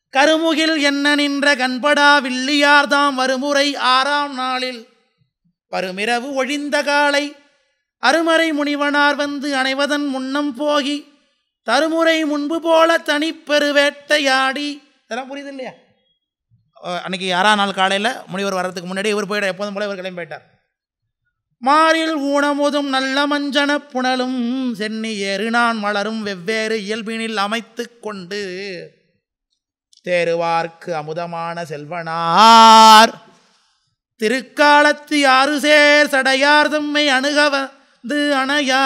கருமுகில் என்ன நின்ற கண்படா வில்லியார்தாம் வருமுறை 6ஆம் நாளில் வருமிரவு ஒழிந்த காலை அருமறை முனிவனார் வந்து அணைவதன் முன்னம் போகி தருமுறை முன்பு போல தனிப்பெருவேட்டையாடி. இதெல்லாம் புரியுது இல்லையா? அன்னைக்கு 6ஆம் நாள் காலையில் முனிவர் வர்றதுக்கு முன்னாடி இவர் போயிட எப்போதும் போல இவர் கிளம்பி போயிட்டார். மாறில் ஊனமுதும் நல்ல மஞ்சன புனலும் சென்னி ஏறுநான் மலரும் வெவ்வேறு இயல்பினில் அமைத்து கொண்டு தேருவார்க்கு அமுதமான செல்வனார் திருக்காலத்து 6 சேர் சடையார் தம்மை அணுகவது அணையா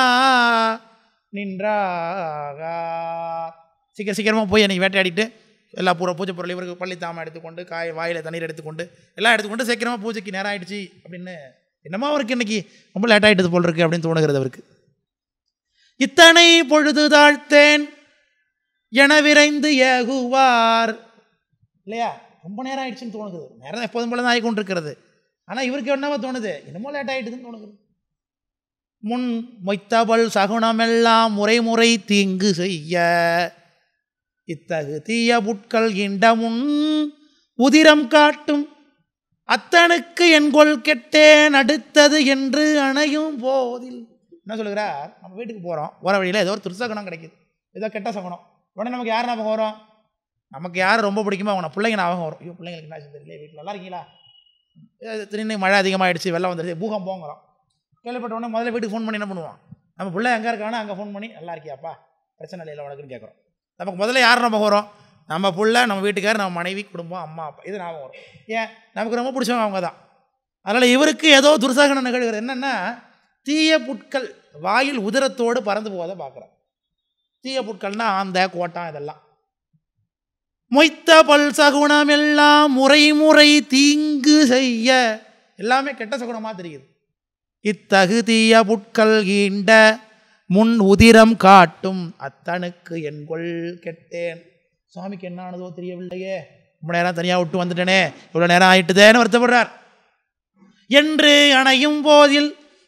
நின்றாக. சீக்கிரமாக போய் அன்றைக்கி வேட்டையாடிட்டு எல்லா பூஜை பொருள் இவருக்கு பள்ளித்தாம எடுத்துக்கொண்டு வாயில் தண்ணீர் எடுத்துக்கொண்டு எல்லாம் எடுத்துக்கொண்டு சீக்கிரமாக பூஜைக்கு நேரம் ஆகிடுச்சு அப்படின்னு என்னமோ அவருக்கு இன்றைக்கி ரொம்ப லேட் ஆகிட்டது போல் இருக்குது அப்படின்னு தோணுகிறது அவருக்கு. இத்தனை பொழுது தாழ்த்தேன் என விரைந்து ஏகுவார் இல்லையா? ரொம்ப நேரம் ஆகிடுச்சுன்னு தோணுது. நேரம் எப்போதும் போல தான் ஆகி கொண்டிருக்கிறது. ஆனால் இவருக்கு என்னவோ தோணுது, என்னமோ லேட் ஆகிடுதுன்னு தோணுது. முன் மொய்த்தபல் சகுனமெல்லாம் முறை தீங்கு செய்ய இத்தகு தீய புட்கள் இண்ட முன் உதிரம் காட்டும் அத்தனுக்கு என்கொள் கெட்டேன் அடுத்தது என்று அணையும் போதில். என்ன சொல்லுகிறார்? நம்ம வீட்டுக்கு போகிறோம், போகிற வழியில் ஏதோ ஒரு துர்சகுணம் கிடைக்கிது, ஏதோ கெட்ட சகுனம். உடனே நமக்கு யார் ஞாபகம் வரும்? நமக்கு யார் ரொம்ப பிடிக்குமோ அவங்க பிள்ளைங்க ஞாபகம் வரும். ஐயோ பிள்ளைங்களுக்கு என்ன தெரியல, வீட்டில் நல்லா இருக்கீங்களா, திடீர்னு மழை அதிகமாகிடுச்சு, வெள்ளம் வந்துடுச்சு, பூகம் போங்கிறோம். கேள்விப்பட்ட உடனே முதல்ல வீட்டுக்கு ஃபோன் பண்ணி என்ன பண்ணுவோம்? நம்ம பிள்ளை எங்கே இருக்கானோ அங்கே ஃபோன் பண்ணி நல்லா இருக்கியாப்பா, பிரச்சனை இல்லை உனக்குன்னு கேட்குறோம். நமக்கு முதல்ல யார் ஞாபகம் வரும்? நம்ம பிள்ளை, நம்ம வீட்டுக்கார், நம்ம மனைவி, குடும்பம், அம்மா அப்பா, இது ஞாபகம் வரும். ஏன்? நமக்கு ரொம்ப பிடிச்சவங்க அவங்க தான். அதனால் இவருக்கு ஏதோ துர்சாகனம் நிகழ்கிறது. என்னென்னா தீய புட்கள் வாயில் உதிரத்தோடு பறந்து போவதை பார்க்குறோம். தீய புட்கள்னா ஆந்த கோட்டான் இதெல்லாம். மொய்த்த பல் சகுனம் எல்லாம் முறை தீங்கு செய்ய, எல்லாமே கெட்ட சகுனமாக தெரியுது. இத்தகு தீய புட்கள் ஈண்ட முன் உதிரம் காட்டும் அத்தனுக்கு என்கொள் கெட்டேன். சுவாமிக்கு என்ன ஆனதோ தெரியவில்லையே, ரொம்ப நேரம் தனியாக விட்டு வந்துட்டேனே, இவ்வளோ நேரம் ஆகிட்டுதேன்னு வருத்தப்படுறார். என்று அணையும் போதில்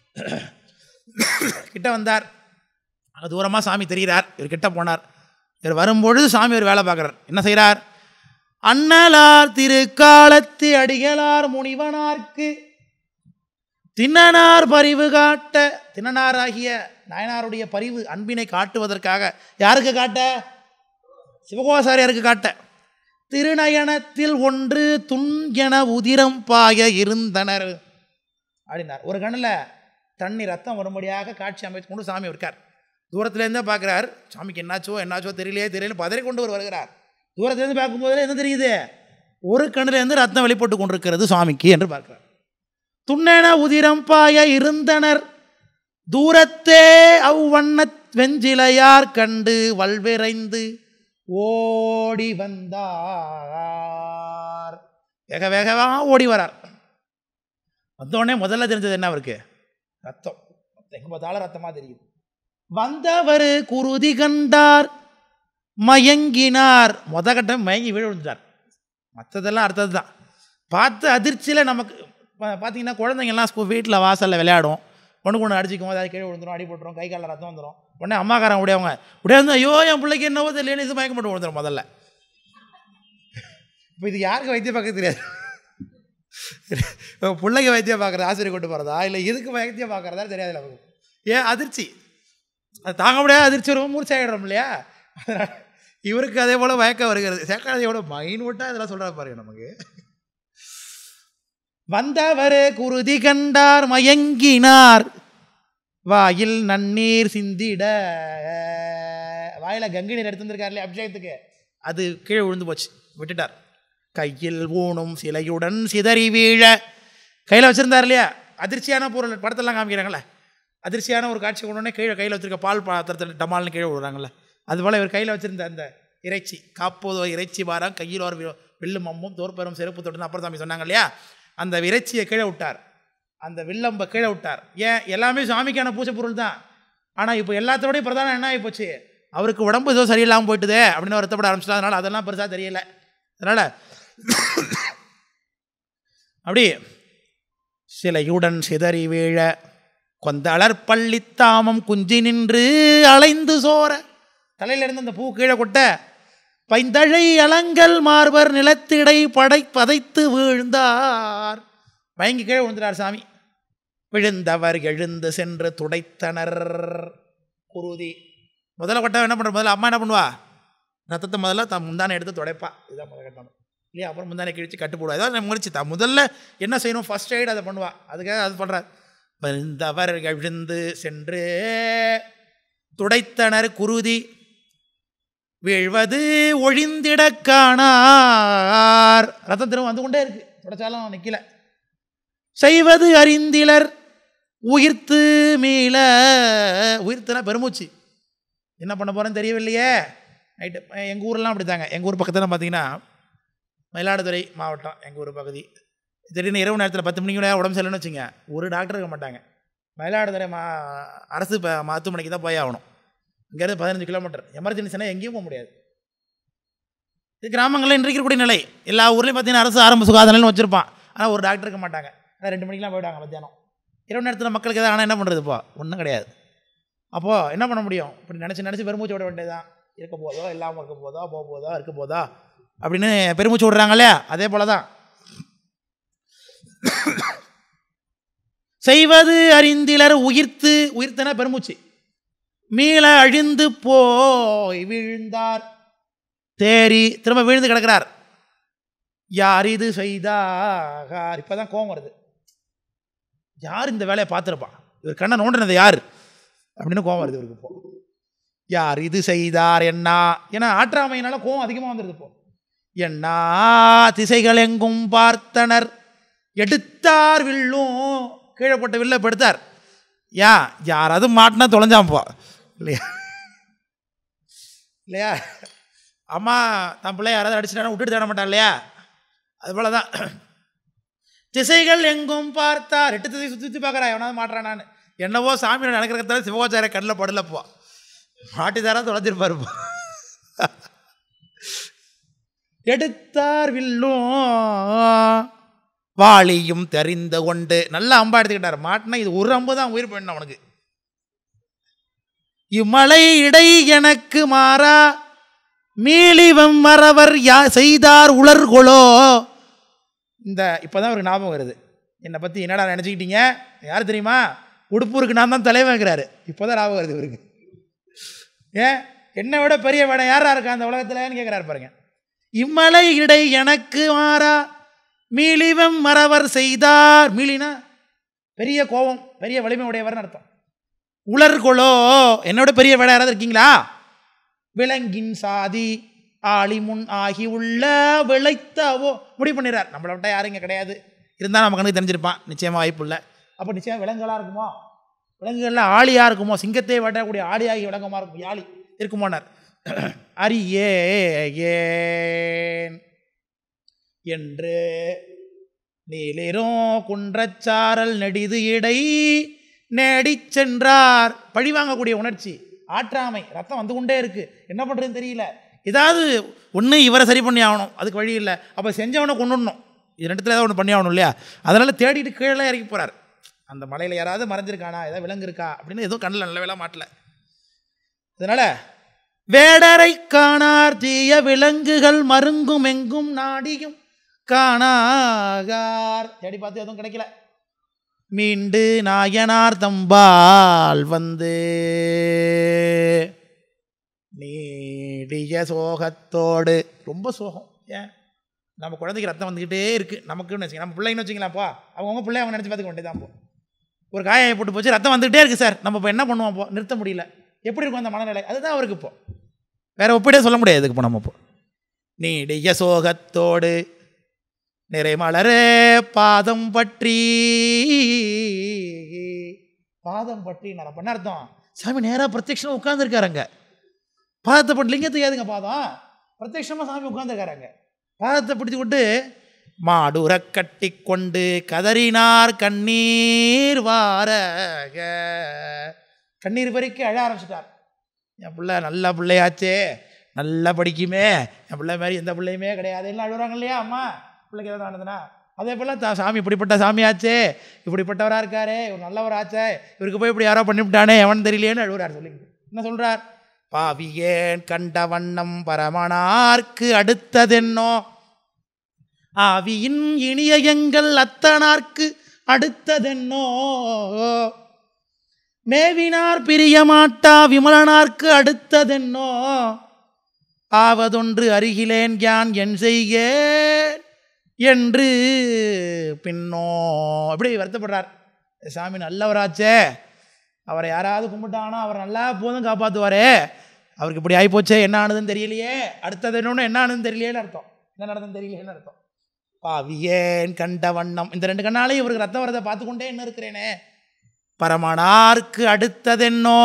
கிட்ட வந்தார். அங்கே தூரமாக சாமி தெரிகிறார். இவர் கிட்ட போனார். இவர் வரும்பொழுது சாமி ஒரு வேலை பார்க்குறார். என்ன செய்கிறார்? அண்ணலார் திருக்காலத்து அடிகளார் முனிவனார்க்கு திண்ணனார் பரிவு காட்ட, திண்ணனார் ஆகிய நாயனாருடைய பரிவு அன்பினை காட்டுவதற்காக, யாருக்கு காட்ட? சிவகோசாரியாருக்கு காட்ட. திருநயனத்தில் ஒன்று துன்கென உதிரம் பாய இருந்தனர் அப்படின்னார். ஒரு கண்ணில் தண்ணி ரத்தம் வரும்படியாக காட்சி அமைத்து கொண்டு சாமி இருக்கார். தூரத்துலேருந்தே பார்க்குறார். சாமிக்கு என்னாச்சோ தெரியலையே பதறி கொண்டு வருகிறார். தூரத்துலேருந்து பார்க்கும்போது என்ன தெரியுது? ஒரு கண்ணிலேருந்து ரத்தம் வெளிப்பட்டு கொண்டிருக்கிறது சுவாமிக்கு என்று பார்க்கிறார். துண்ணென உதிரம் பாய இருந்தனர் தூரத்தே அவ்வண்ண வெஞ்சிலையார் கண்டு வல்விரைந்து ஓடி வந்தார். வேகமாக ஓடி வரார். வந்தோடனே முதல்ல தெரிஞ்சது என்ன? அவருக்கு ரத்தம். எங்கே பார்த்தாலும் ரத்தமாக தெரியுது. வந்தவர் குருதி கண்டார் மயங்கினார். கட்டம் மயங்கி விழுந்தார். மற்றதெல்லாம் அடுத்தது தான். பார்த்து அதிர்ச்சியில் நமக்கு பார்த்தீங்கன்னா குழந்தைங்கள்லாம் வீட்டில் வாசலில் விளையாடும், ஒன்று அடிச்சிக்கும், அதாவது கீழே விழுந்துடும், அடி போட்டுரும், கை காலில் ரத்தம் வந்துடும். உடனே அம்மாக்காரன் உடையவங்க வந்து ஐயோ என் பிள்ளைக்கு என்னவோ தெரியல, இது மயக்கம் போட்டு விழுந்துடும் முதல்ல. இப்போ இது யாருக்கு வைத்தியம் பார்க்க தெரியாது. பிள்ளைங்க வைத்தியம் பார்க்குறது, ஆசிரியர் கொண்டு போகிறதா இல்லை இதுக்கு வைத்தியம் பார்க்குறதா தெரியாது நமக்கு. ஏன்? அதிர்ச்சி. அது தாங்க முடியாது, அதிர்ச்சி வரும், மூர்ச்சாயிடுறோம் இல்லையா? அதனால் இவருக்கு அதே போல் மயக்கம் வருகிறது. சேக்காதையோட மைனூட்டாக இதெல்லாம் சொல்கிற பாருங்க நமக்கு. வந்தவர் குருதி கண்டார் மயங்கினார் வாயில் நன்னீர் சிந்திட. வாயில் கங்கை நீர் எடுத்து வந்திருக்காரு இல்லையா அபிஷேகத்துக்கு, அது கீழே விழுந்து போச்சு, விட்டுட்டார். கையில் ஊனும் சிலையுடன் சிதறி வீழ, கையில் வச்சுருந்தார் இல்லையா? அதிர்ச்சியான பொருள் படத்தெல்லாம் காமிக்கிறாங்களே, அதிர்ச்சியான ஒரு காட்சி கொண்டோடனே கையில் வச்சுருக்க பால் பாத்திரத்தில் டமால்னு கீழே விடுறாங்களே, அதுபோல் இவர் கையில் வச்சுருந்த அந்த இறைச்சி, காப்போதோ இறைச்சி பாரம் கையில் ஒரு வில்லும் அம்பும் தோற்பெரும் செருப்பு தொட்டுன்னு அப்புறம் சாமி சொன்னாங்க இல்லையா? அந்த இறைச்சியை கீழே விட்டார், அந்த வில்லம்பை கீழே விட்டார். ஏன்? எல்லாமே சாமிக்கான பூஜை பொருள் தான். ஆனால் இப்போ எல்லாத்தோடையும் பிரதானம் என்ன ஆகி போச்சு? அவருக்கு உடம்பு ஏதோ சரியில்லாமல் போயிட்டுதே அப்படின்னு வருத்தப்பட ஆரம்பிச்சிட்டா. அதனால் அதெல்லாம் பெருசாக தெரியலை. அதனால் அப்படி சிலையுடன் சிதறி வீழ கொந்தளர் பள்ளித்தாமம் குஞ்சி நின்று அலைந்து சோர, தலையிலிருந்து அந்த பூ கீழே கொட்ட பைந்தழை அலங்கல் மார்பர் நிலத்திடை பதைத்து வீழ்ந்தார். மயங்கி கீழே விழுந்துட்டார் சாமி. விழுந்தவர் எழுந்து சென்று துடைத்தனர். குருதி முதல்ல கட்டம் என்ன பண்ணுற, முதல்ல அம்மா என்ன பண்ணுவா, ரத்தத்தை முதல்ல தான் முந்தானை எடுத்து துடைப்பா. இதுதான் முதல்ல கட்டணும் இல்லையா? அப்புறம் முந்தானை கிழிச்சு கட்டு போடுவா. ஏதாவது முயற்சி தான் முதல்ல என்ன செய்யணும், ஃபர்ஸ்ட் எய்ட் அதை பண்ணுவா. அதுக்காக அது பண்ணுறார். விழுந்தவர் எழுந்து சென்று துடைத்தனர். குருதி வீழ்வது ஒழிந்திட காணார். ரத்தம் திரும்ப வந்து கொண்டே இருக்கு, துடைச்சாலும் நிற்கல. செய்வது அறிந்திலர் உயிர்த்து மீள. உயிர்த்துனா பெருமூச்சு. என்ன பண்ண போகிறேன்னு தெரியவில்லையே. நைட்டு எங்கள் ஊரெலாம் அப்படி தாங்க. எங்கள் ஊர் பக்கத்தில் பார்த்தீங்கன்னா மயிலாடுதுறை மாவட்டம் எங்கள் ஊர் பகுதி. திடீர்னு இரவு நேரத்தில் 10 மணிக்கு உடம்பு சரியில்லைன்னு வச்சுங்க, ஒரு டாக்டர் இருக்க மாட்டாங்க. மயிலாடுதுறை அரசு மருத்துவமனைக்கு தான் போய் ஆகணும். இங்கேருந்து 15 கிலோமீட்டர். எமர்ஜென்சினா எங்கேயும் போக முடியாது. இது கிராமங்களில் இன்றைக்கு இருக்கக்கூடிய நிலை. எல்லா ஊர்லேயும் பார்த்தீங்கன்னா அரசு ஆரம்ப சுகாதார நிலையம் வச்சுருப்பான். ஆனால் ஒரு டாக்டர் இருக்க மாட்டாங்க. ஆனால் 2 மணிக்கெலாம் போயிடுவாங்க மத்தியானம். இரவு நேரத்தில் மக்களுக்கு எதாவது ஆனால் என்ன பண்ணுறது? இப்போ ஒன்றும் கிடையாது. அப்போது என்ன பண்ண முடியும்? இப்படி நினச்சி பெருமூச்சு விட வேண்டியதுதான். இருக்க போதோ, இல்லாமல் இருக்க போதோ, போக போதோ, இருக்க போதா அப்படின்னு பெருமூச்சு விடுறாங்க இல்லையா? அதே போல தான். செய்வது அறிந்திலர் உயிர்த்தன பெருமூச்சு மீள அழிந்து போய் வீழ்ந்தார். தேறி திரும்ப வீழ்ந்து கிடக்கிறார். யார் இது செய்தார்? இப்போதான் கோபம் வருது. யார் இந்த வேலையை பார்த்துருப்பான்? இவர் கண்ணை நோண்டினது யார் அப்படின்னு கோபம் வருது இவருக்கு. இப்போ யார் இது செய்தார் என்ன? ஏன்னா ஆற்றாமையினால கோபம் அதிகமாக வந்துடுது. இப்போ என்ன திசைகள் எங்கும் பார்த்தனர். எடுத்தார் வில்லும், கீழே போட்ட வில்லை படுத்தார். யாராவது மாட்டினா தொலைஞ்சான் போ இல்லையா? அம்மா தன் பிள்ளை யாராவது அடிச்சுட்டானா விட்டுட்டு தேட மாட்டான் இல்லையா? அதுபோல தான் திசைகள் எங்கும் பார்த்தார். 8 திசை சுற்றி பார்க்குறா, எவனாவது மாட்டுறானான்னு. என்னவோ சாமி நடக்கிறதால சிவகோச்சார கண்ணில் படலப்போ, மாட்டிதாரா தொலைஞ்சிருப்பாருப்போ. எடுத்தார் வில்லும் வாளியும் தெரிந்து கொண்டு நல்லா அம்பா எடுத்துக்கிட்டார். மாட்டினா இது ஒரு அம்பு தான் உயிர் போயிடணும் அவனுக்கு. இம்மலை இடை எனக்கு மாறா மீளிவம் மறவர் செய்தார் உலர்கொளோ. இந்த இப்போதான் ஒரு ஞாபகம் வருது. என்னை பற்றி என்னடா நினச்சிக்கிட்டீங்க? யார் தெரியுமா? உடுப்பூருக்கு நான் தான் தலைவங்கிறாரு. இப்போதான் ஞாபகம் வருது இவருக்கு. ஏன் என்னை விட பெரிய வேடம் யாரா இருக்கா அந்த உலகத்தில்னு கேட்குறாரு பாருங்க. இம்மலை இடை எனக்கு மாறா மீளிவம் மறவர் செய்தார். மீளினா பெரிய கோபம், பெரிய வலிமை உடையவர்னு அர்த்தம். உலர்கொளோ, என்னோட பெரிய வேடம் யாராவது இருக்கீங்களா? விலங்கின் சாதி ஆளி முன் ஆகி உள்ள விளைத்தவோ முடிவு பண்ணிடுறார். நம்மளை விட்டா யாரும் இங்கே கிடையாது. இருந்தால் நம்ம கணக்கு தெரிஞ்சிருப்பான், நிச்சயமாக வாய்ப்பு இல்லை. அப்போ நிச்சயம் விலங்குகளாக இருக்குமோ? விலங்குகள்லாம் ஆளியாக இருக்குமோ? சிங்கத்தை வெட்டக்கூடிய ஆளியாகி விலங்கமாக இருக்கும், யாழி இருக்குமோனார். அரியே ஏன் என்று நீலிரும் குன்றச்சாரல் நெடிது இடை நேடிச் சென்றார். பழி வாங்கக்கூடிய உணர்ச்சி, ஆற்றாமை, ரத்தம் வந்து கொண்டே இருக்கு. என்ன பண்ணுறதுன்னு தெரியல. ஏதாவது ஒன்று இவரை சரி பண்ணி ஆகணும், அதுக்கு வழி இல்லை. அப்போ செஞ்சவனை கொண்டுடணும். இது 2த்துல ஏதாவது ஒன்று பண்ணி ஆகணும் இல்லையா? அதனால் தேடிட்டு கீழே இறக்கி போகிறார். அந்த மலையில் யாராவது மறைஞ்சிருக்கானா, ஏதாவது விலங்கு இருக்கா அப்படின்னு எதுவும் கண்ணில் நல்ல வேலை மாட்டல. அதனால் வேடரை காணார் தீய விலங்குகள் மருங்கும் எங்கும் நாடியும் காணாகார். தேடி பார்த்து எதுவும் கிடைக்கல. மீண்டு நாயனார் தம்பால் வந்து நீடிய சோகத்தோடு, ரொம்ப சோகம். ஏன் நம்ம குழந்தைக்கு ரத்தம் வந்துக்கிட்டே இருக்குது, நமக்குன்னு வச்சுக்க, நம்ம பிள்ளைன்னு வச்சுக்கலாம்ப்பா. அவங்கவுங்க பிள்ளை அவங்க நினச்சி பார்த்துக்க வேண்டியதான். போ ஒரு காயை போட்டு போச்சு, ரத்தம் வந்துக்கிட்டே இருக்குது சார், நம்ம இப்போ என்ன பண்ணுவோம்? இப்போ நிறுத்த முடியல. எப்படி இருக்கும் அந்த மனநிலை? அதுதான் அவருக்கு. இப்போ வேறு ஒப்பிடே சொல்ல முடியாது. இதுக்கு இப்போ நம்ம இப்போ நீடிய சோகத்தோடு நிறைமலரே பாதம் பற்றி. பாதம் பற்றி பண்ண அர்த்தம், சாமி நேராக பிரத்யட்சமாக உட்கார்ந்துருக்காருங்க. பாதத்தை போட்டு லிங்கத்துக்கு ஏதுங்க பாதம்? பிரத்யட்சமாக சாமி உட்கார்ந்துருக்காருங்க. பாதத்தை பிடிச்சி விட்டு மாடுற கட்டி கொண்டு கதறினார் கண்ணீர் வாரக. கண்ணீர் வரைக்கும் அழ ஆரம்பிச்சிட்டார். என் பிள்ளை நல்ல பிள்ளையாச்சே, நல்லா படிக்குமே, என் பிள்ளை மாதிரி எந்த பிள்ளையுமே கிடையாது, எல்லாம் அழுகுறாங்க இல்லையா? அம்மா பிள்ளைக்கு ஏதாவது ஆனதுன்னா அதே போல் சாமி இப்படிப்பட்ட சாமியாச்சே, இப்படிப்பட்டவராக இருக்காரே, இவர் நல்லவர் ஆச்சே, இவருக்கு போய் இப்படி யாரோ பண்ணிவிட்டானே, எவன் தெரியலேன்னு அழுகுறார். சொல்லி என்ன சொல்கிறார்? பாவியேன் கண்ட வண்ணம் பரமனார்க்கு அடுத்ததென்னோ, ஆவியின் இனிய எங்கள் அத்தனார்க்கு அடுத்ததென்னோ, மேவினார் பிரியமாட்டா விமலனார்க்கு அடுத்ததென்னோ, ஆவதொன்று அருகிலேன் யான் என் செய்கேன் என்று பின்னோ. அப்படி வருத்தப்படுறார். சாமி நல்லவராச்சே, அவரை யாராவது கும்பிட்டானா அவர் நல்லா போதும் காப்பாற்றுவாரே, அவருக்கு இப்படி ஆகிப்போச்சே, என்ன ஆனதுன்னு தெரியலையே, அடுத்தது என்னொன்று என்ன ஆனதுன்னு தெரியலையேன்னு அர்த்தம், என்ன நடந்ததுன்னு தெரியலையேன்னு அர்த்தம். பாவியேன் கண்ட வண்ணம், இந்த 2 கண்ணாலையும் இவருக்கு ரத்தம் வரதை பார்த்துக்கொண்டே என்ன இருக்கிறேனே, பரமனார்க்கு அடுத்ததென்னோ,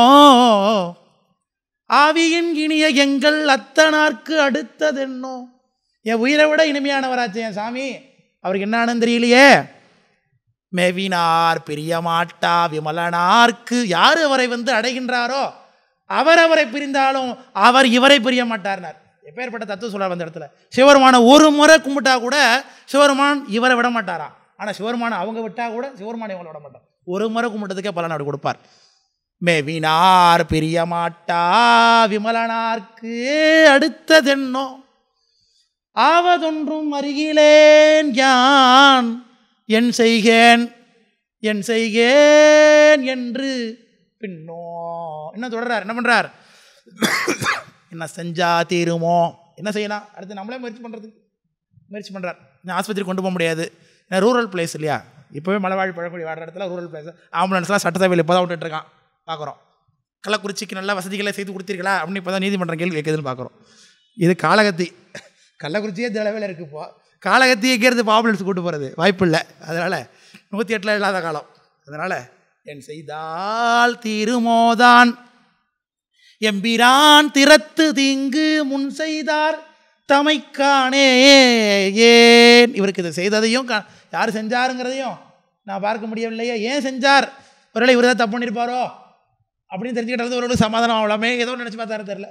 ஆவியின் இனிய எங்கள் அத்தனார்க்கு அடுத்ததென்னோ. என் உயிரை விட இனிமையானவராச்சு என் சாமி, அவருக்கு என்ன ஆனதுன்னு தெரியலையே. மேவினார் பிரியமாட்டா விமலனார்க்கு, யார் அவரை அடைகின்றாரோ அவரை பிரிந்தாலும் அவர் இவரை பிரிய மாட்டார்னார். எப்பேற்பட்ட தத்துவம் சொல்றார் அந்த இடத்துல. சிவருமான ஒரு முறை கும்பிட்டா கூட சிவருமான் இவரை விட மாட்டாராம், ஆனால் சிவருமான அவங்க விட்டா கூட சிவருமான இவங்களை விட மாட்டார். ஒரு முறை கும்பிட்டதுக்கே பலன் அப்படி கொடுப்பார். மேவினார் பிரியமாட்டா விமலனார்க்கு அடுத்ததென்னோ, ஆவதொன்றும் அருகிலேன் யான் என் செய்கேன் என் செய்கேன் என்று பின்னோ. என்ன தொடர்றார், என்ன பண்ணுறார், என்ன செஞ்சா தீருமோ, என்ன செய்யலாம், அடுத்து நம்மளே முயற்சி பண்ணுறார். நான் ஆஸ்பத்திரி கொண்டு போக முடியாது, ஏன்னா ரூரல் பிளேஸ் இல்லையா, இப்போவே மலைவாழ் பழங்குடி வாடுற இடத்துல ரூரல் பிளேஸ், ஆம்புலன்ஸ்லாம் சட்டசபையில் இப்போ தான் விட்டுட்டுருக்கான் பார்க்குறோம். கள்ளக்குறிச்சிக்கு நல்ல வசதிகளை செய்து கொடுத்தீர்களா அப்படின்னு இப்போ தான் நீதிமன்றம் கேள்வி கேட்குதுன்னு பார்க்குறோம். இது காலகத்தி, கள்ளக்குறிச்சியே தேவையில் இருக்குது. இப்போ காலகத்தி எங்கிறது இப்போ ஆம்புலன்ஸ் கூட்டு போகிறது வாய்ப்பு இல்லை. அதனால் 108 இல்லாத காலம். அதனால் என் செய்தால் தீருமோதான் எம்பிரான் திறத்து தீங்கு முன் செய்தார் தமைக்கானே. ஏன் இவருக்கு இதை செய்ததையும் யார் செஞ்சாருங்கிறதையும் நான் பார்க்க முடியவில்லையே, ஏன் செஞ்சார், ஒருவேளை இவர் தான் தப்பு பண்ணியிருப்பாரோ அப்படின்னு தெரிஞ்சுக்கிட்டது ஒரு சமாதானம் ஆகலாமே, ஏதோ நினச்சி பார்த்தாரு தெரில.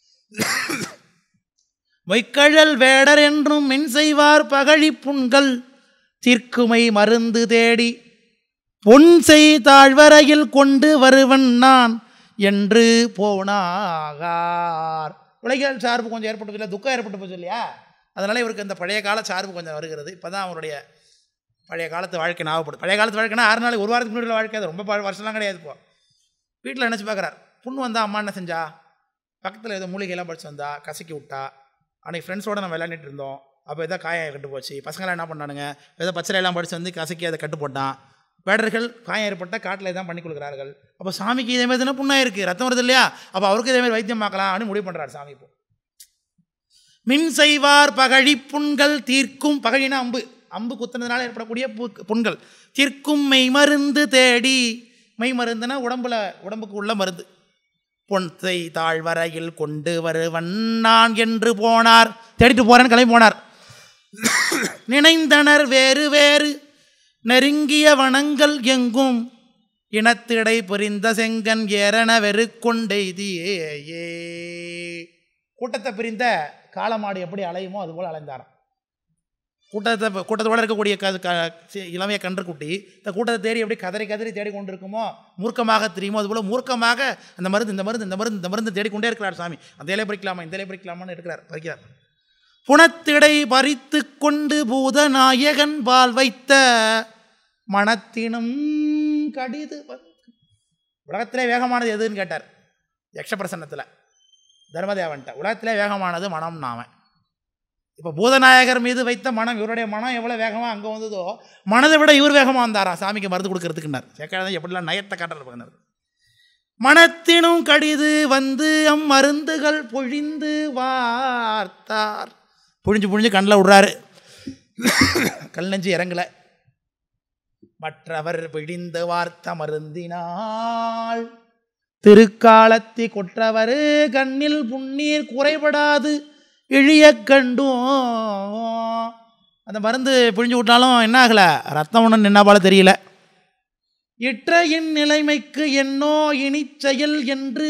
வைக்கழல் வேடர் என்றும் மின் செய்வார் பகழி புண்கள் தீர்க்குமை மருந்து தேடி பொன் செய் தாழ்வரையில் கொண்டு வருவன் நான் என்று போனாகார். உலகியல் சார்பு கொஞ்சம் ஏற்பட்டு இல்லை, துக்கம் ஏற்பட்டு போச்சு இல்லையா, அதனால் இவருக்கு இந்த பழைய கால சார்பு கொஞ்சம் வருகிறது. இப்போ தான் அவருடைய பழைய காலத்து வாழ்க்கை ஞாபகப்படுது. பழைய காலத்து வாழ்க்கைனா 6 நாளைக்கு 1 வாரத்துக்கு முன்னாடி வாழ்க்கை, அது ரொம்ப வருஷம்லாம் கிடையாது. இப்போ வீட்டில் நினச்சி பார்க்குறார், புண்ணு வந்தால் அம்மா என்ன செஞ்சா, பக்கத்தில் ஏதோ மூலிகையெல்லாம் படித்து வந்தா, கசக்கி விட்டா, அன்றைக்கி ஃப்ரெண்ட்ஸோடு நம்ம விளையாண்டுட்டு இருந்தோம், அப்போ எதோ காயம் கட்டு போச்சு, பசங்களாம் என்ன பண்ணானுங்க, ஏதோ பச்சளையெல்லாம் படித்து வந்து கசக்கி அதை கட்டு போட்டான். வேடர்கள் காயம் ஏற்பட்டால் காட்டில் தான் பண்ணி கொடுக்குறார்கள். அப்போ சாமிக்கு இதேமாதிரி தானே புண்ணாக இருக்குது, ரத்தம் வருது இல்லையா, அப்போ அவருக்கு இதேமாதிரி வைத்தியம் பார்க்கலாம் அப்படின்னு முடிவு பண்ணுறாரு சாமி. இப்போ மின் செய்வார் பகழி புண்கள் தீர்க்கும், பகழினா அம்பு குத்துனதுனால ஏற்படக்கூடிய புண்கள் தீர்க்கும் மெய் மருந்து தேடி, மெய் மருந்துனா உடம்புக்கு உள்ள மருந்து, பொன்சை தாழ்வரையில் கொண்டு வருவன் நான் என்று போனார். தேடிட்டு போறேன்னு கிளம்பி போனார். நினைந்தனர் வேறு வேறு நெருங்கிய வனங்கள் எங்கும் இனத்திடை புரிந்த செங்கன் ஏறன வெறுக்கொண்டெய்தியே. கூட்டத்தை பிரிந்த காளமாடு எப்படி அலையுமோ அதுபோல் அலைந்தாராம். கூட்டத்தோடு இருக்கக்கூடிய இளமைய கன்று குட்டி இந்த கூட்டத்தை தேடி எப்படி கதறி தேடி கொண்டு இருக்குமோ, மூர்க்கமாக தெரியுமோ, அதுபோல் மூர்க்கமாக அந்த மருந்து தேடிக்கொண்டே இருக்கிறார் சாமி. அந்த இலை பறிக்கலாமா இந்த இலை பறிக்கலாமான்னு பறிக்கிறார். புனத்திடை பறித்து கொண்டு பூதநாயகன் பால் வைத்த மனத்தினும் கடிது. உலகத்திலே வேகமானது எதுன்னு கேட்டார் யக்ஷபிரசன்னத்தில் தர்மதேவன்ட்ட. உலகத்திலே வேகமானது மனம் நாம. இப்போ பூதநாயகர் மீது வைத்த மனம், இவருடைய மனம் எவ்வளோ வேகமாக அங்கே வந்ததோ மனதை விட இவர் வேகமாக வந்தாரா சாமிக்கு மருந்து கொடுக்கறதுக்குன்னார். சேக்காதான் எப்படிலாம் நயத்தை காட்டுறது. மனத்தினும் கடிது வந்து மருந்துகள் பொழிந்து வார்த்தார். புழிஞ்சு கண்ணில் விடுறாரு, கல் நெஞ்சு இறங்கலை. மற்றவர் பிழிந்து வார்த்த மருந்தினால் திருக்காலத்தி கொற்றவர் கண்ணில் புண்ணீர் குறைபடாது இழிய கண்டும். அந்த மருந்து பிழிஞ்சு விட்டாலும் என்ன ஆகலை, ரத்தம் ஒன்று நின்னா போல தெரியல. இற்றையின் நிலைமைக்கு என்னோ இனி செயல் என்று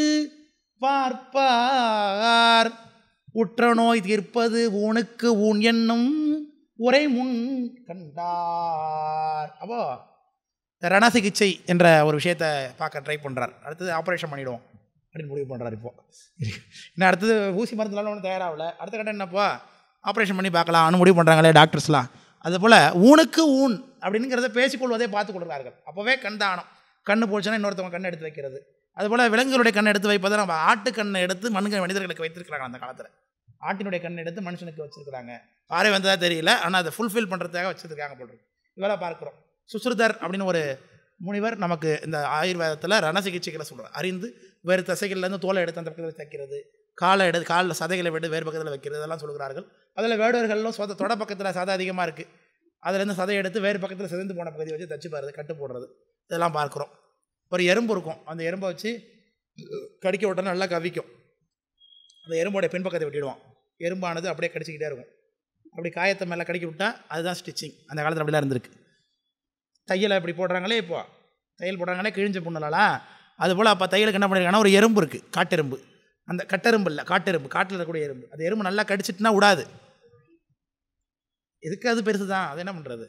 பார்ப்பார். உற்ற நோய் தீர்ப்பது ஊனுக்கு ஊன் என்னும் உரை முன் கண்டார். அப்போ ரண சிகிச்சை என்ற ஒரு விஷயத்தை பார்க்க ட்ரை பண்ணுறார். அடுத்தது ஆப்ரேஷன் பண்ணிவிடுவோம். அப்படின்னு முடிவு பண்ணுறாரு. இப்போ இன்னும் அடுத்தது ஊசி மருந்துலாம் ஒன்றும் தயாராகல, அடுத்த கட்டம் என்னப்பா ஆப்ரேஷன் பண்ணி பார்க்கலாம்னு முடிவு பண்ணுறாங்களே டாக்டர்ஸ்லாம். அதுபோல் ஊனுக்கு ஊன் அப்படிங்கிறத பேசிக்கொள்வதை பார்த்து கொள்கிறார்கள். அப்போவே கண் தானம், கண்ணு போச்சுன்னா இன்னொருத்தவங்க கண்ணை எடுத்து வைக்கிறது. அதுபோல் விலங்குகளுடைய கண்ணை எடுத்து வைப்பதை நம்ம ஆட்டு கண்ணை எடுத்து மனிதர்களுக்கு வைத்திருக்கிறாங்க. அந்த காலத்தில் ஆட்டினுடைய கண்ணை எடுத்து மனுஷனுக்கு வச்சுருக்கிறாங்க. பாறை வந்ததாக தெரியல, ஆனால் அதை ஃபுல்ஃபில் பண்ணுறதுக்காக வச்சுருக்காங்க போடுறது. இதெல்லாம் பார்க்குறோம். சுஸ்ருதர் அப்படின்னு ஒரு முனிவர் நமக்கு இந்த ஆயுர்வேதத்தில் ரண சிகிச்சைகளை சொல்கிறார். அறிந்து வேறு தசைகள்லேருந்து தோலை எடுத்து அந்த பக்கத்தில் தைக்கிறது, காலில் சதைகளை விட்டு வேறு பக்கத்தில் வைக்கிறது, இதெல்லாம் சொல்கிறார்கள். அதில் வேடுவர்களும் தொட பக்கத்தில் சதை அதிகமாக இருக்குது, அதுலேருந்து சதையை எடுத்து வேறு பக்கத்தில் சிதைந்து போன பகுதியை வச்சு தச்சு பாருது, கட்டு போடுறது, இதெல்லாம் பார்க்குறோம். ஒரு எறும்பு இருக்கும், அந்த எறும்பை வச்சு கடிக்க விட்டோன்னா நல்லா கவிக்கும். அந்த எறும்போடைய பின்பக்கத்தை வெட்டிடுவான், எறும்பானது அப்படியே கடிச்சிக்கிட்டே இருக்கும். அப்படி காயத்தை மேலே கடிக்க விட்டால் அதுதான் ஸ்டிச்சிங். அந்த காலத்தில் அப்படிலாம் இருந்திருக்கு. தையலை இப்படி போடுறாங்களே, இப்போ தையல் போடுறாங்களே கிழிஞ்ச புண்ணலாம், அதுபோல் அப்போ தையலுக்கு என்ன பண்ணியிருக்காங்கன்னா ஒரு எறும்பு இருக்குது, காட்டெரும்பு. அந்த கட்டெரும்பு இல்லை, காட்டெரும்பு, காட்டில் இருக்கக்கூடிய எறும்பு. அந்த எறும்பு நல்லா கடிச்சிட்டுனா விடாது. இதுக்கு அது பெருசு தான், அது என்ன பண்ணுறது?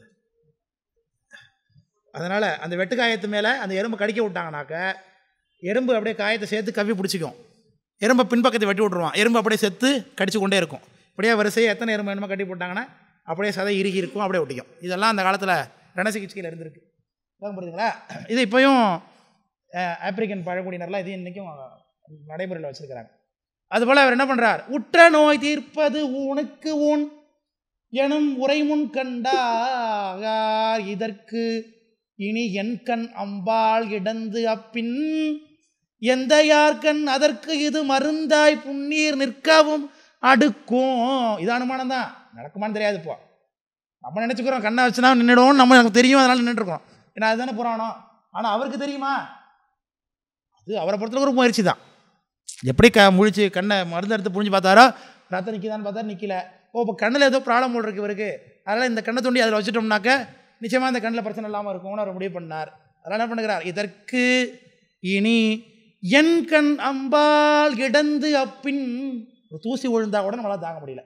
அதனால் அந்த வெட்டு காயத்து மேலே அந்த எறும்பு கடிக்க விட்டாங்கனாக்க எறும்பு அப்படியே காயத்தை சேர்த்து கவ்வி பிடிச்சிக்கும். எறும்பை பின்பக்கத்தை வெட்டி விட்ருவான், எறும்பு அப்படியே செத்து கடிச்சு கொண்டே இருக்கும். அப்படியே வரிசையை எத்தனை எறும்பு வேணுமோ கட்டி போட்டாங்கன்னா அப்படியே சதை இறுகி இருக்கும், அப்படியே ஒட்டிக்கும். இதெல்லாம் அந்த காலத்தில் ரண சிகிச்சையில் இருந்திருக்கு. புரியுதுங்களா? இது இப்போயும் ஆப்பிரிக்கன் பழங்குடியினர்லாம் இது இன்றைக்கும் நடைமுறையில் வச்சுருக்கிறாங்க. அதுபோல் அவர் என்ன பண்ணுறார்? உற்ற நோய் தீர்ப்பது ஊனுக்கு ஊன் எனும் உரைமுன் கண்டார், இதற்கு இனி என் கண் அம்பாள் இடந்து அப்பின் எந்த யார்கண் அதற்கு இது மருந்தாய் புண்ணீர் நிற்கவும் அடுக்கும். இது அனுமானம் தான், நடக்குமான்னு தெரியாது. இப்போ நம்ம நினச்சிக்கிறோம் கண்ணை வச்சுனா நின்றுடும், நமக்கு தெரியும், அதனால் நின்றுட்டுருக்கோம். ஏன்னா அதுதானே புராணம். ஆனால் அவருக்கு தெரியுமா? அது அவரை பொறுத்தளவுக்கு ஒரு முயற்சி தான். எப்படி முழிச்சு கண்ணை மருந்து எடுத்து புரிஞ்சு பார்த்தாரோ ரத்தம் நிற்கிதான்னு பார்த்தா நிற்கல. இப்போ கண்ணில் ஏதோ ப்ராப்ளம் போல் இருக்குது இவருக்கு, அதனால் இந்த கண்ணை தோண்டி அதில் வச்சுட்டோம்னாக்க நிச்சயமாக அந்த கண்ணில் பிரச்சனை இல்லாமல் இருக்கும்னு அவர் முடிவு பண்ணார். அதனால் என்ன பண்ணுகிறார்? இதற்கு இனி என் கண் அம்பால் இடந்து அப்பின், ஒரு தூசி விழுந்தா கூட நம்மளால் தாங்க முடியல.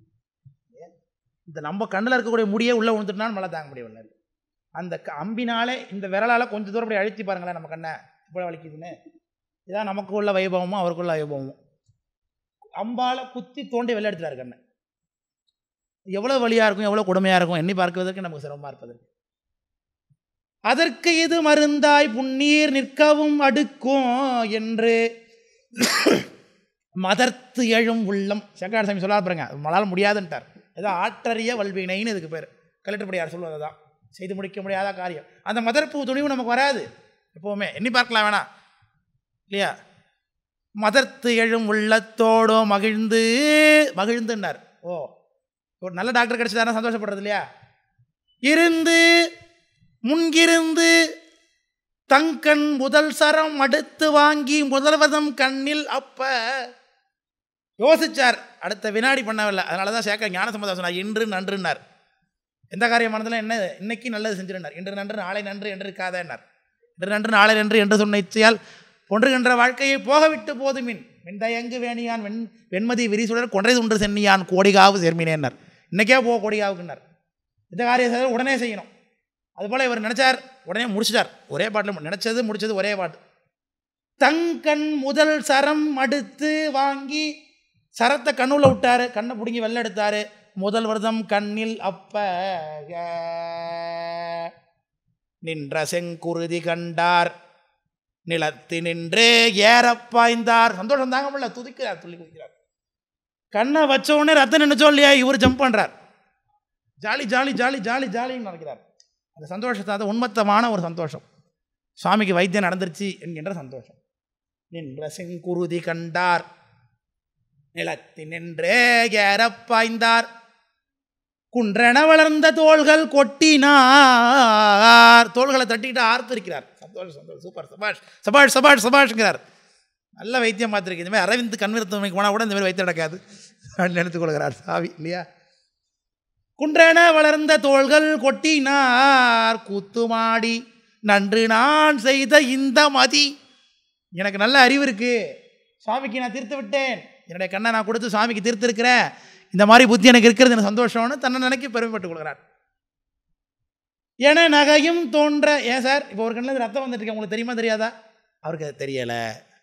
இந்த நம்ம கண்ணில் இருக்கக்கூடிய முடியே உள்ளே விழுந்துட்டுனா நம்மளால் தாங்க முடியவில்லை. அந்த அம்பினாலே இந்த விரலால் கொஞ்சம் தூரம் அப்படி அழுத்தி பாருங்களேன் நம்ம கண்ணை இப்போ வலிக்குதுன்னு. இதான் நமக்கு உள்ள வைபவமும் அவருக்குள்ள வைபவமும். அம்பால் குத்தி தோண்டி வெளில எடுத்துட்டார் கண்ணை. எவ்வளோ வலியாக இருக்கும், எவ்வளோ கொடுமையாக இருக்கும், எண்ணி பார்க்குவதற்கு நமக்கு சிரமமாக இருப்பதற்கு. அதற்கு இது மருந்தாய் புண்ணீர் நிற்கவும் அடுக்கும் என்று மதர்த்து எழும் உள்ளம். சங்கர சாமி சொல்ல பாருங்க, மலால் முடியாதுன்ட்டார். ஏதோ ஆற்றறிய வல்வினைன்னு இதுக்கு பேர். கலெக்டர்படியார் சொல்வது தான், செய்து முடிக்க முடியாத காரியம். அந்த மதர்ப்பு துணிவு நமக்கு வராது எப்போவுமே, எண்ணி பார்க்கலாம் வேணாம் இல்லையா? மதர்த்து எழும் உள்ளத்தோடோ மகிழ்ந்துன்னார். ஓ, ஒரு நல்ல டாக்டர் கிடைச்சதானா சந்தோஷப்படுறது இல்லையா? இருந்து முன்கிருந்து தங்கண் முதல் சரம் அடுத்து வாங்கி முதல்வதம் கண்ணில் அப்ப யோசிச்சார், அடுத்த வினாடி பண்ணவில்லை. அதனால தான் சேக்க ஞான சம்பந்தம் சொன்னார், இன்று நன்றுன்னார். எந்த காரியமானதில் என்ன இன்னைக்கு நல்லது செஞ்சிருந்தார். இன்று நன்று நாளை நன்று என்று இருக்காதேன்னார். இன்று நன்று நாளை நன்று என்று சொன்ன இச்சையால் ஒன்றுகின்ற வாழ்க்கையை போகவிட்டு போதுமின் வெண்தயங்கு வேணியான் வெண்மதி விரிசுடர் கொன்றை துன்று சென்னியான் கோடிகாவு சேர்மினேன்னார். இன்றைக்கே கோடிகாவுக்குன்னார். இந்த காரியத்தை உடனே செய்யணும். அதுபோல் இவர் நினச்சார், உடனே முடிச்சிட்டார். ஒரே பாட்டில் நினச்சது முடிச்சது ஒரே பாட்டு. தங்கண் முதல் சரம் அடுத்து வாங்கி சரத்தை கண்ணுள்ள விட்டார், கண்ணை பிடுங்கி வெள்ளை எடுத்தார். முதல் வருதம் கண்ணில் அப்ப நின்ற செங்குருதி கண்டார் நிலத்து நின்றே ஏறப்பாய்ந்தார். சந்தோஷம் தாங்க முடியல, துதிக்கிறார், துள்ளி குதிக்கிறார். கண்ணை வச்ச உடனே ரத்தம் நினைச்சோம் இல்லையா, இவர் ஜம்ப் பண்ணுறார். ஜாலி ஜாலி ஜாலி ஜாலி ஜாலின்னு நினைக்கிறார். அந்த சந்தோஷத்தை, அது உண்மத்தமான ஒரு சந்தோஷம். சுவாமிக்கு வைத்தியம் நடந்துருச்சு என்கின்ற சந்தோஷம். நின்ற செங்குருதி கண்டார் நிலத்தி நின்றே ஏறப்பாய்ந்தார் குன்றென வளர்ந்த தோள்கள் கொட்டினார். தோள்களை தட்டிக்கிட்டு ஆர்த்திருக்கிறார். சந்தோஷம் சந்தோஷம், சூப்பர், சபாஷ் சபாஷ் சபாஷ் சபாஷ்ங்கிறார். நல்ல வைத்தியம் பார்த்துருக்கு. இந்த மாதிரி அரவிந்த் கண் மருத்துவமனைக்கு போனால் கூட இந்த மாதிரி வைத்தியம் நடக்காது அப்படின்னு நினைத்துக்கொள்கிறார் சாவி இல்லையா? குன்றென வளர்ந்த தோள்கள் கொட்டினார் கூத்துமாடி நன்று நான் செய்த இந்த மதி. எனக்கு நல்ல அறிவு இருக்கு, சுவாமிக்கு நான் தீர்த்து விட்டேன், என்னுடைய கண்ணை நான் கொடுத்து சுவாமிக்கு தீர்த்திருக்கிறேன், இந்த மாதிரி புத்தி எனக்கு இருக்கிறது எனக்கு சந்தோஷம்னு தன்னை நினைக்கி பெருமைப்பட்டுக் கொள்கிறார். என நகையும் தோன்ற. ஏன் சார் இப்போ ஒரு கண்ணில் ரத்தம் வந்துட்டு இருக்கு, உங்களுக்கு தெரியுமா தெரியாதா? அவருக்கு அது தெரியலை.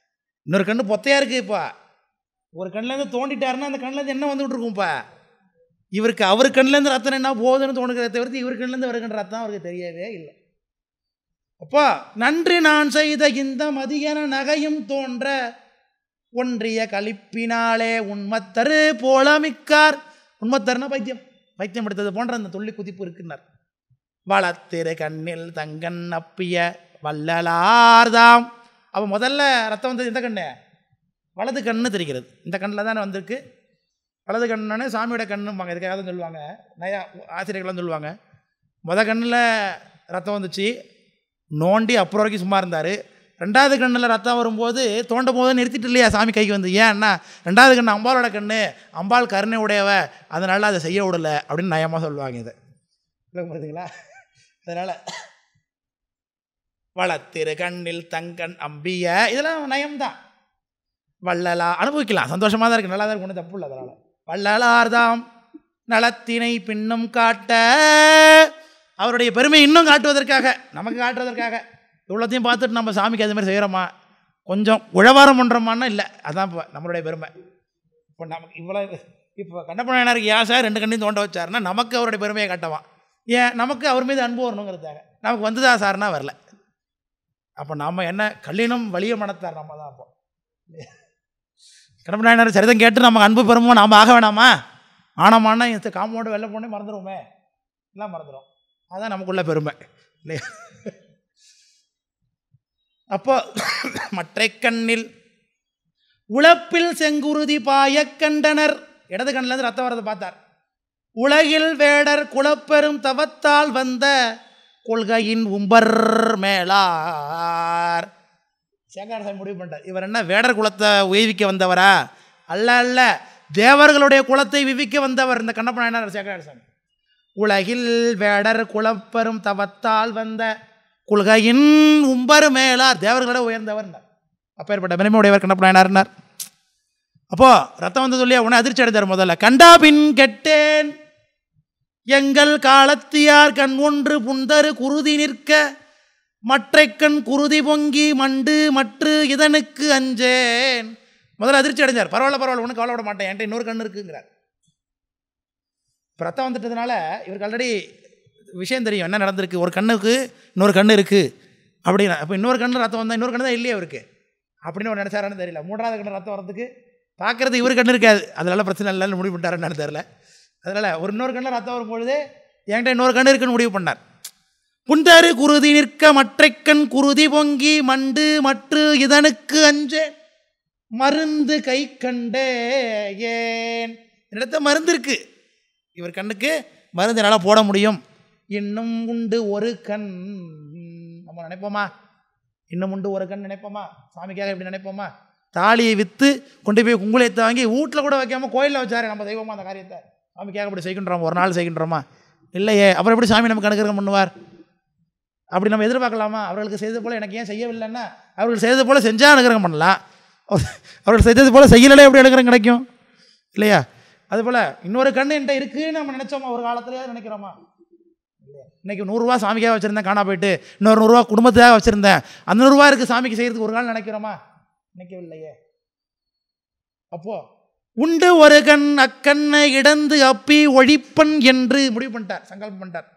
இன்னொரு கண்ணு பொத்தையாக இருக்குது. இப்போ ஒரு கண்ணிலேருந்து தோண்டிட்டாருன்னா அந்த கண்ணிலேருந்து என்ன வந்துகிட்டு இருக்கும்ப்பா. இவருக்கு அவர் கண்ணிலேருந்து ரத்தம் என்ன போகுதுன்னு தோணுகிறத தவிர்த்து இவர் கண்ணிலேருந்து வருகின்ற ரத்தம் அவருக்கு தெரியவே இல்லை. அப்போ நன்று நான் செய்த இந்த மதியன நகையும் தோன்ற ஒன்றிய கழிப்பினாலே உண்மத்தரு போலமிக்கார். உண்மத்தருன்னா பைத்தியம், பைத்தியம் எடுத்தது போன்ற அந்த துள்ளி குதிப்பு இருக்குன்னார். வளத்திரு கண்ணில் தங்கன் அப்பிய வள்ளலார்தாம். அப்போ முதல்ல ரத்தம் வந்தது எந்த கண்ணு? வலது கண்ணு தெரிகிறது. இந்த கண்ணில் தானே வந்திருக்கு. வலது கண்ணுன்னு சாமியோட கண்ணும்பாங்க. இதுக்காக தான் சொல்லுவாங்க, நிறையா ஆசிரியர்கள்லாம் சொல்லுவாங்க. கண்ணில் ரத்தம் வந்துச்சு, நோண்டி அப்புறம் வரைக்கும் சும்மா இருந்தார். ரெண்டாவது கண்ணில் ரத்தம் வரும்போது தோண்டும் போது நிறுத்திட்டு இல்லையா சாமி கைக்கு வந்து. ஏன்னா ரெண்டாவது கண்ணு அம்பாலோட கண்ணு, அம்பாள் கருணை உடையவ, அதனால் அதை செய்ய விடலை அப்படின்னு நயமாக சொல்லுவாங்க. இதை பார்த்தீங்களா? அதனால் வளத்திரு கண்ணில் தங்கன் அம்பிய இதெல்லாம் நயம்தான். வள்ளலா அனுபவிக்கலாம், சந்தோஷமாக தான் இருக்குது, நல்லா தான் இருக்கு, ஒன்றும் தப்பு இல்லை. அதனால் வள்ளலார்தாம் நலத்தினை பின்னும் காட்ட, அவருடைய பெருமை இன்னும் காட்டுவதற்காக, நமக்கு காட்டுவதற்காக. இவ்வளோத்தையும் பார்த்துட்டு நம்ம சாமிக்கு அது மாதிரி செய்கிறோமா, கொஞ்சம் உழவாரம் பண்ணுறோமான்னா இல்லை. அதான் இப்போ நம்மளுடைய பெருமை. இப்போ நமக்கு இவ்வளோ இப்போ கண்ணப்ப நாயனாருக்கு ஏன் சார் 2 கண்ணையும் தோண்ட வச்சாருன்னா நமக்கு அவருடைய பெருமையை காட்டவான். ஏன்? நமக்கு அவர் மீது அன்பு வரணுங்கிறதுக்காக. நமக்கு வந்துதா சார்னா வரல. அப்போ நம்ம என்ன கல்லினம் வலிய மனத்தார் நம்ம தான். அப்போ கண்ணப்ப நாயனார் சரிதம் கேட்டு நமக்கு அன்பு பெறுமோ நாம் ஆக வேணாமா? ஆனமானா இந்த காம்பவுண்டு வெளில போனே மறந்துடுவோமே, எல்லாம் மறந்துடும். அதுதான் நமக்குள்ள பெருமை இல்லையா? அப்போ மற்ற கண்ணில் உழப்பில் செங்குருதி பாய கண்டனர். இடது கண்ணிலேருந்து ரத்தம் வரதை பார்த்தார். உலகில் வேடர் குலப்பெரும் தவத்தால் வந்த கொள்கையின் உம்பர் மேலார். சேகாரசாமி முடிவு பண்ணிட்டார், இவர் என்ன வேடர் குலத்தை உய்விக்க வந்தவரா? அல்ல அல்ல, தேவர்களுடைய குலத்தை விவிக்க வந்தவர் இந்த கண்ணப்ப நாயனார் சேகாரசாமி. உலகில் வேடர் குலப்பெரும் தவத்தால் வந்த கொள்கையின் உம்பர் மேலார், தேவர்களோட உயர்ந்தவர். அப்பேற்பட்ட பெருமை உடையவர் கண்ணப்ப நாயனார்னார். அப்போ ரத்தம் வந்து சொல்லி உடனே அதிர்ச்சி அடைந்தார். முதல்ல கண்டா பின் கெட்டேன், எங்கள் காலத்தியார் கண் ஒன்று புந்தரு குருதி நிற்க, மற்ற கண் குருதி பொங்கி மண்டு மற்று இதனுக்கு அஞ்சேன். முதல்ல அதிர்ச்சி அடைஞ்சார். பரவாயில்ல பரவாயில்ல, ஒன்றும் கவலைப்பட மாட்டேன், என்கிட்ட இன்னொரு கண் இருக்குங்கிறார். இப்போ ரத்தம் வந்துட்டதுனால இவருக்கு ஆல்ரெடி விஷயம் தெரியும், என்ன நடந்திருக்கு. ஒரு கண்ணுக்கு இன்னொரு கண் இருக்குது அப்படின்னா, அப்போ இன்னொரு கண்ணு ரத்தம் வந்தால் இன்னொரு கண்ணு தான் இல்லையே அவருக்கு அப்படின்னு ஒரு நினச்சாரான்னு தெரியல. 3வது கண்ணு ரத்தம் வரதுக்கு பார்க்குறது இவர் கண்ணு இருக்காது, அதனால பிரச்சனை இல்லைன்னு முடிவு பண்ணிட்டாருன்னு தெரியல. அதனால் ஒரு இன்னொரு கண்ணில் ரத்தம் வரும்பொழுது என்கிட்ட இன்னொரு கண்ணு இருக்குன்னு முடிவு பண்ணார். புந்தரு குருதி நிற்க மற்ற கண் குருதி பொங்கி மண்டு மற்று இதனுக்கு அஞ்சே மருந்து கை கண்டே. ஏன் இடத்த மருந்து இருக்குது, இவர் கண்ணுக்கு மருந்து என்னால் போட முடியும். இன்னும் உண்டு ஒரு கண், நம்ம நினைப்போமா? இன்னும் உண்டு ஒரு கண் நினைப்போமா? சாமிக்காக எப்படி நினைப்போமா? தாலியை விற்று கொண்டு போய் குங்குளியத்தை வாங்கி வீட்டில் கூட வைக்காமல் கோயிலில் வச்சாரு நம்ம தெய்வமா அந்த காரியத்தை. சாமிக்காக இப்படி செய்கின்றோம், ஒரு நாள் செய்கின்றோமா? இல்லையே. அப்புறம் எப்படி சாமி நமக்கு அனுகிரகம் பண்ணுவார்? அப்படி நம்ம எதிர்பார்க்கலாமா? அவர்களுக்கு செய்தது போல் எனக்கு ஏன் செய்யவில்லைன்னா, அவர்கள் செய்தது போல் செஞ்சால் அனுகிரகம் பண்ணலாம், அவர்கள் செய்தது போல் செய்யலே எப்படி அனுகிரகம் கிடைக்கும் இல்லையா? அதுபோல் இன்னொரு கண் என்கிட்ட இருக்குன்னு நம்ம நினச்சோமா? ஒரு காலத்திலேயே நினைக்கிறோமா? இன்றைக்கி 100 ரூபா சாமிக்காக வச்சுருந்தேன், காணா போயிட்டு இன்னொரு 100 ரூபா குடும்பத்துக்காக வச்சுருந்தேன், அந்த 100 ரூபா இருக்குது சாமிக்கு செய்கிறதுக்கு ஒரு நாள் நினைக்கிறோமா? நினைக்கவில்லையே. அப்போது உண்டு ஒரு கண் அக்கண்ணை இடந்து அப்பி ஒழிப்பன் என்று முடிவு பண்ணிட்டார், சங்கல்பம் பண்ணிட்டார்.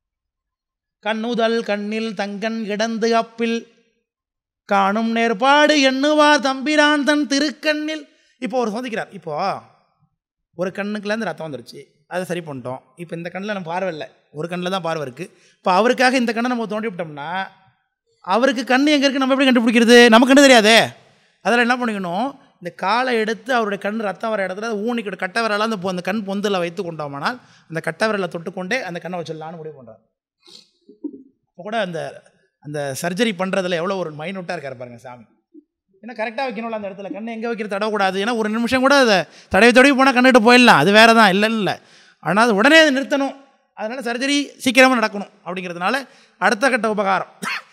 கண்ணுதல் கண்ணில் தங்கன் இடந்து அப்பில் காணும் நேர்பாடு எண்ணுவார் தம்பிரான் தன் திருக்கண்ணில். இப்போ ஒரு சோதிக்கிறார். இப்போது ஒரு கண்ணுக்குலேருந்து ரத்தம் வந்துருச்சு, அதை சரி பண்ணிட்டோம். இப்போ இந்த கண்ணில் நம்ம பார்வை இல்லை, ஒரு கண்ணில் தான் பார்வை இருக்குது. இப்போ அவருக்காக இந்த கண்ணை நம்ம தோண்டி விட்டோம்னா அவருக்கு கண் எங்கே இருக்குது நம்ம எப்படி கண்டுபிடிக்கிறது? நமக்கு கண்ணு தெரியாதே. அதில் என்ன பண்ணிக்கணும், இந்த காலை எடுத்து அவருடைய கண் ரத்தம் வர இடத்துல ஊனிக்கிட்ட கட்டை விரலாம் அந்த கண் பொந்தில் வைத்து கொண்டோம்னால் அந்த கட்டை விரலை தொட்டுக்கொண்டே அந்த கண்ணை வச்சிடலான்னு முடிவு பண்ணுறாரு. இப்போ கூட அந்த சர்ஜரி பண்ணுறதுல எவ்வளோ ஒரு மைனூட்டாக இருக்கார் பாருங்கள் சாமி. ஏன்னா கரெக்டாக வைக்கணும்ல அந்த இடத்துல, கண்ணை எங்கே வைக்கிறது தடவக்கூடாது. ஏன்னா ஒரு நிமிஷம் கூட அதை தடவி போனால் கண்ணுகிட்ட போயிடலாம், அது வேறு தான், இல்லை. ஆனால் அது உடனே அதை நிறுத்தணும். அதனால் சர்ஜரி சீக்கிரமாக நடக்கணும். அப்படிங்கிறதுனால அடுத்த கட்ட உபகாரம்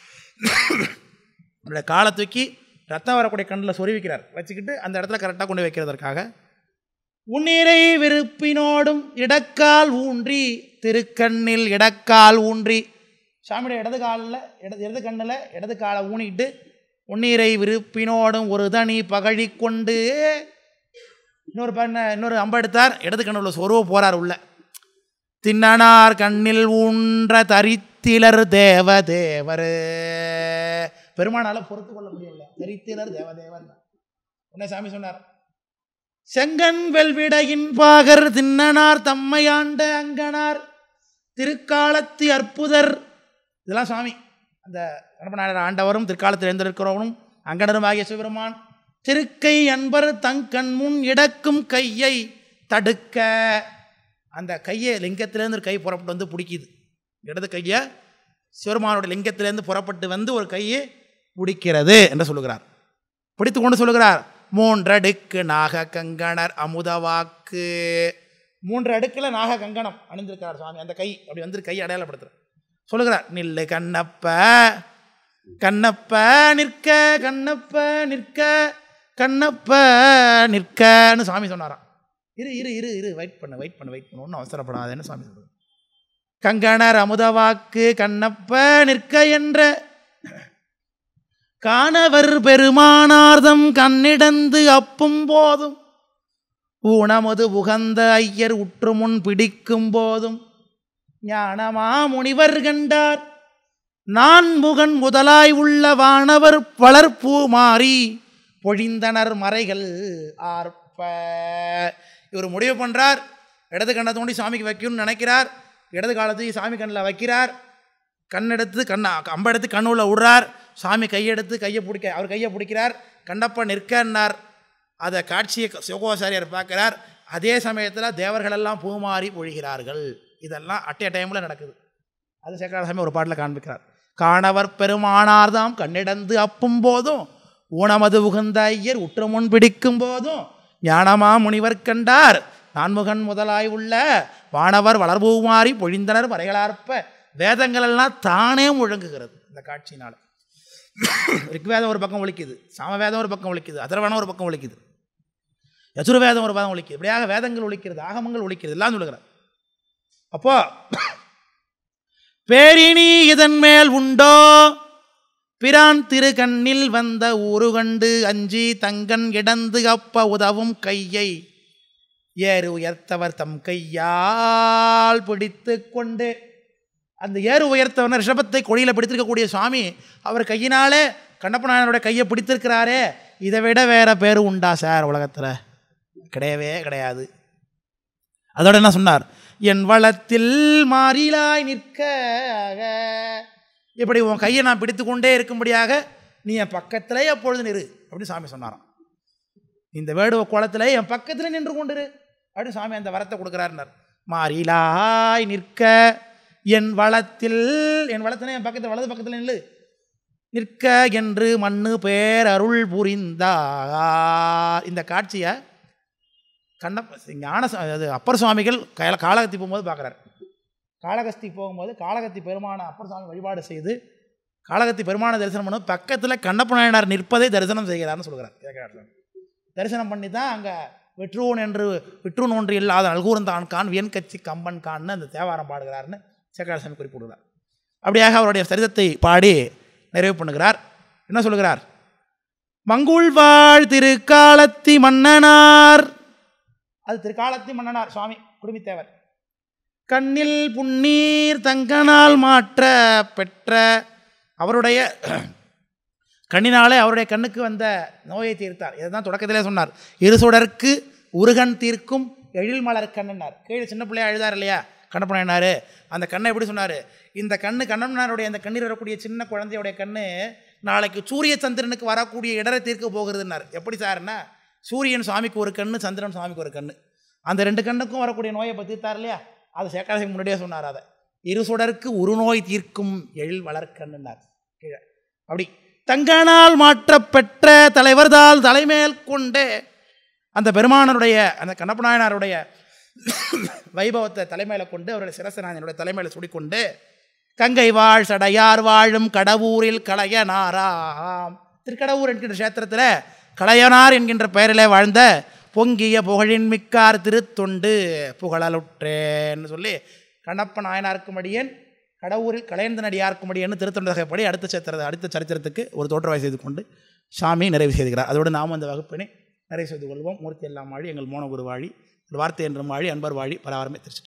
அவருடைய காலை தூக்கி ரத்தம் வரக்கூடிய கண்ணில் சொருவிக்கிறார், வச்சுக்கிட்டு அந்த இடத்துல கரெக்டாக கொண்டு வைக்கிறதற்காக உன்னிறை விருப்பினோடும் இடக்கால் ஊன்றி திருக்கண்ணில் இடக்கால் ஊன்றி சாமியோட இடது கண்ணில் இடது காலை ஊனிக்கிட்டு உன்னீரை விருப்பினோடும் ஒரு தனி பகழி கொண்டு இன்னொரு அம்பை எடுத்தார். இடது கண்ணுள்ள சொருவ போகிறார் உள்ள. தின்னனார் கண்ணில் ஊன்ற தரித்திலர் தேவதேவர். பெருமானால பொறுத்து கொள்ள முடியல. தரித்திலர் தேவதேவர் உன்னை சாமி சொன்னார். செங்கன் வெல்விடையின் பாகர் தின்னனார் தம்மையாண்ட அங்கனார் திருக்காலத்தி அற்புதர். இதெல்லாம் சுவாமி அந்த கணப்பநாயனார் ஆண்டவரும் திருக்காலத்தில் எழுந்திருக்கிறவனும் அங்கனரும் ஆகிய சிவபெருமான் திருக்கை அன்பர் தங்கண் முன் இடக்கும் கையை தடுக்க. அந்த கையை லிங்கத்திலேருந்து ஒரு கை புறப்பட்டு வந்து பிடிக்குது. இடது கையை சிவபெருமானுடைய லிங்கத்திலேருந்து புறப்பட்டு வந்து ஒரு கையை பிடிக்கிறது என்று சொல்லுகிறார். பிடித்து கொண்டு சொல்லுகிறார். 3 அடுக்கு நாக கங்கணர் அமுதவாக்கு. 3 அடுக்கில் நாக கங்கணம் அணிந்திருக்கிறார் சுவாமி. அந்த கை அப்படி வந்து கை அடையாளப்படுத்துகிறார். சொல்லுகிறார். நில்லு கண்ணப்ப கண்ணப்ப நிற்க கண்ணப்ப நிற்க கண்ணப்ப நிற்கன்னு சுவாமி சொன்னாராம். இரு இரு இரு இரு வெயிட் பண்ணு ஒன்றும் அவசரப்படாதேன்னு சுவாமி சொல்கிறார். கங்கணர் அமுதவாக்கு கண்ணப்ப நிற்க என்ற காணவர் பெருமானார்தம் கண்ணிடந்து அப்பும் போதும் ஊனமது உகந்த ஐயர் உற்று முன் பிடிக்கும் போதும் ஞானமா முனிவர் கண்டார் நான்முகன் முதலாய் உள்ள வானவர் வளர்ப்பூ மாறி பொழிந்தனர் மறைகள் ஆர்ப்ப. இவர் முடிவு பண்ணுறார். இடது கண்ணை தோண்டி சாமிக்கு வைக்கணும்னு நினைக்கிறார். இடது காலத்துக்கு சாமி கண்ணில் வைக்கிறார். கண்ணெடுத்து அம்பெடுத்து கண்ணுள்ள விடுறார். சாமி கையெடுத்து அவர் கையை பிடிக்கிறார். கண்ணப்ப நிற்கன்னார். அதை காட்சியை சிவகோசாரியார் பார்க்கிறார். அதே சமயத்தில் தேவர்களெல்லாம் பூமாறி பொழிகிறார்கள். இதெல்லாம் அட் எ டைமில் நடக்குது. அது சேக்கராசாமி ஒரு பாட்டில் காண்பிக்கிறார். காணவர் பெருமானார்தாம் கண்ணிடந்து அப்பும் போதும் ஊனமது உகந்த ஐயர் உற்று முன் பிடிக்கும் போதும் ஞானமா முனிவர் கண்டார் நான்முகன் முதலாய் உள்ள வானவர் வளர்பூமாறி பொழிந்தனர் மறைகளார்ப்ப. வேதங்களெல்லாம் தானே முழங்குகிறது இந்த காட்சியினால். ரிக்வேதம் ஒரு பக்கம் ஒழிக்குது, சாமவேதம் ஒரு பக்கம் ஒழிக்குது, அதர்வனம் ஒரு பக்கம் ஒழிக்குது, யசுர்வேதம் ஒரு பக்கம் ஒழிக்குது. இப்படியாக வேதங்கள் ஒழிக்கிறது, ஆகமங்கள் ஒழிக்கிறது, எல்லாம் சொல்லுகிறார். அப்போ பேரினி இதன் மேல் உண்டோ பிரான் திரு கண்ணில் வந்த ஊரு கண்டு அஞ்சி தங்கன் இடந்து அப்ப உதவும் கையை ஏறு உயர்த்தவர் தம் கையால் பிடித்து கொண்டு. அந்த ஏறு உயர்த்தவன ரிஷபத்தை கொடியில் பிடித்திருக்கக்கூடிய சுவாமி அவர் கையினாலே கண்ணப்பநாயனருடைய கையை பிடித்திருக்கிறாரே. இதை விட வேற பேர் உண்டா சார் உலகத்தில்? கிடையவே கிடையாது. அதோட என்ன சொன்னார்? என் வளத்தில் மாறிலாய் நிற்க. இப்படி உன் கையை நான் பிடித்து கொண்டே இருக்கும்படியாக நீ என் பக்கத்திலே எப்பொழுது நிறு அப்படின்னு சாமி சொன்னாராம். இந்த வேடுவ கோலத்திலே என் பக்கத்தில் நின்று கொண்டிரு அப்படின்னு சாமி அந்த வரத்தை கொடுக்குறாருன்னார். மாறிலாய் நிற்க என் வளத்தில், என் வளத்திலே என் பக்கத்தில் வலது பக்கத்தில் நில்லு நிற்க என்று மண்ணு பேர் அருள் புரிந்தார். இந்த காட்சியை அது அப்பர் சுவாமிகள் காளகஸ்தி போகும்போது பார்க்குறாரு. காளகஸ்தி போகும்போது காளகஸ்தி பெருமான அப்பர் சுவாமி வழிபாடு செய்து காளகஸ்தி பெருமான தரிசனம் பண்ணும் பக்கத்தில் கண்ணப்ப நாயனார் நிற்பதை தரிசனம் செய்கிறார்னு சொல்கிறார். தரிசனம் பண்ணி தான் அங்கே விற்றூன் ஒன்று இல்லாத நல்கூர்ந்தான் கான் வியன் கட்சி கம்பன் கான்னு அந்த தேவாரம் பாடுகிறார்னு சேக்கராசாமி குறிப்பிடுகிறார். அப்படியாக அவருடைய சரிதத்தை பாடி நிறைவு பண்ணுகிறார். என்ன சொல்லுகிறார்? மங்குள்வாழ் திருக்காலத்தி மன்னனார், அது திருக்காலத்தி மன்னனார் சுவாமி குடுமித்தேவர், கண்ணில் புன்னீர் தங்கனால் மாற்ற பெற்ற அவருடைய கண்ணினாலே அவருடைய கண்ணுக்கு வந்த நோயை தீர்த்தார். இதுதான் தொடக்கத்திலே சொன்னார். இருசுடற்கு உருகன் தீர்க்கும் எழில் மலர் கண்ணுன்னார். கீழே சின்ன பிள்ளையா அழுதார் இல்லையா கண்ணப்ப நாயனார், அந்த கண்ணை எப்படி சொன்னார்? இந்த கண்ணு கண்ணப்ப நாயனாருடைய அந்த கண்ணீர் வரக்கூடிய சின்ன குழந்தையுடைய கண்ணு நாளைக்கு சூரிய சந்திரனுக்கு வரக்கூடிய இடரை தீர்க்க போகிறதுன்னார். எப்படி சார்னா, சூரியன் சுவாமிக்கு ஒரு கண்ணு, சந்திரன் சுவாமிக்கு ஒரு கண்ணு, அந்த 2 கண்ணுக்கும் வரக்கூடிய நோயை பற்றி தீர்த்தார் இல்லையா? அது சேக்கராசாமி முன்னாடியே சொன்னார். அதை இருசுடருக்கு ஒரு நோய் தீர்க்கும் எழில் வளர்க்கண்ணுன்னார். கீழே அப்படி தங்கனால் மாற்றப்பெற்ற தலைவர்தால் தலைமேல் கொண்டு அந்த பெருமானருடைய அந்த கண்ணப்ப நாயனாருடைய வைபவத்தை தலைமையில கொண்டு அவருடைய சிரசனாயனுடைய தலைமையில சுடிக்கொண்டு கங்கை வாழ் சடையார் வாழும் கடவுரில் களையனாராம். திருக்கடவுர் என்கின்ற கஷேத்திரத்தில் களையனார் என்கின்ற பெயரில் வாழ்ந்த பொங்கிய புகழின் மிக்கார் திருத்தொண்டு புகழலுற்றேன்னு சொல்லி கண்ணப்ப நாயனாருக்கும் அடியேன் கடவுரில் கலையந்தனடியார்க்கும்படின்னு திருத்தொண்டகப்படி அடுத்த சரித்திரத்துக்கு ஒரு தோற்றவாய் செய்து கொண்டு சாமி நிறைவு செய்துகிறார். அதோடு நாம் அந்த வகுப்பினை நிறைவு செய்து கொள்வோம். மூர்த்தி எல்லாம் வாழி, எங்கள் மோனகுரு வாழி, வார்த்தை என்றும் வாழி, அன்பர் வாழி, பராவரமே திருச்சி.